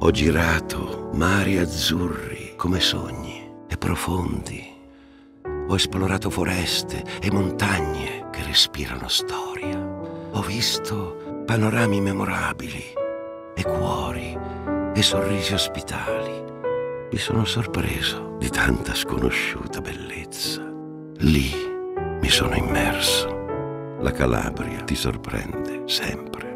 Ho girato mari azzurri come sogni e profondi. Ho esplorato foreste e montagne che respirano storia. Ho visto panorami memorabili e cuori e sorrisi ospitali. Mi sono sorpreso di tanta sconosciuta bellezza. Lì mi sono immerso. La Calabria ti sorprende sempre.